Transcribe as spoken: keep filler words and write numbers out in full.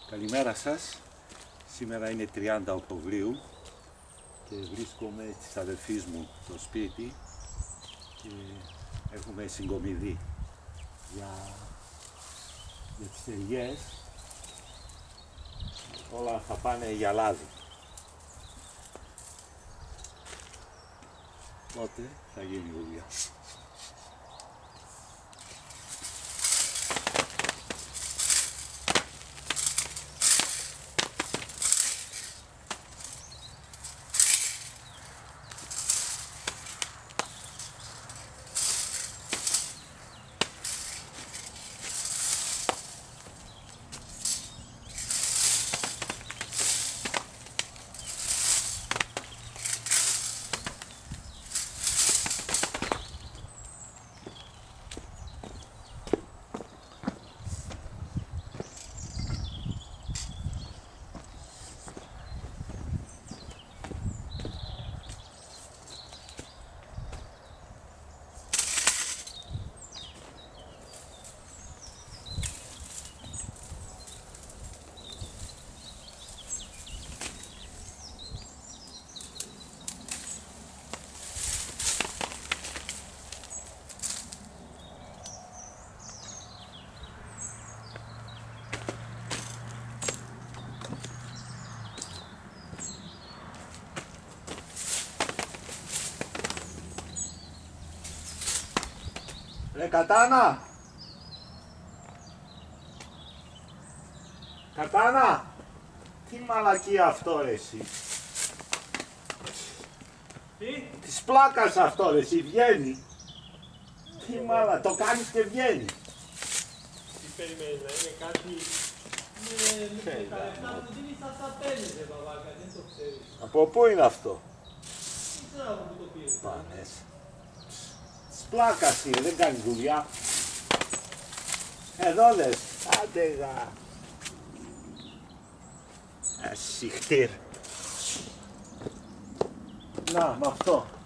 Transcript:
Καλημέρα σας. Σήμερα είναι τριάντα Οκτωβρίου και βρίσκομαι της αδελφής μου στο σπίτι και έχουμε συγκομιδή για, για τις ελιές. Όλα θα πάνε για λάδι. Οπότε θα γίνει η δουλειά. Ρε Κατάνα! Κατάνα! Τι μαλακία αυτό ρε εσύ! Τι? Της πλάκας αυτό ρε εσύ, βγαίνει! Τι μαλα, το κάνεις και βγαίνει! Τι περιμένει, να είναι κάτι... Ναι, με τα λεφτά που δίνεις θα τα παίρνεις ρε μπαμπάκα, δεν το ξέρεις. Από πού είναι αυτό? Δεν ξέρω από πού το πήρες. Πάνες. Της πλάκας είναι, δεν κάνει δουλειά. Εδώ λες, άντε γα. Ασυχτήρ. Να, με αυτό.